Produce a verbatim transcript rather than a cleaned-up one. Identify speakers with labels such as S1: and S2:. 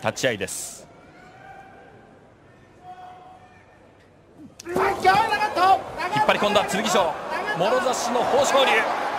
S1: 立ち合いです。引っ張り込んだ剣翔、もろ差しの豊昇龍。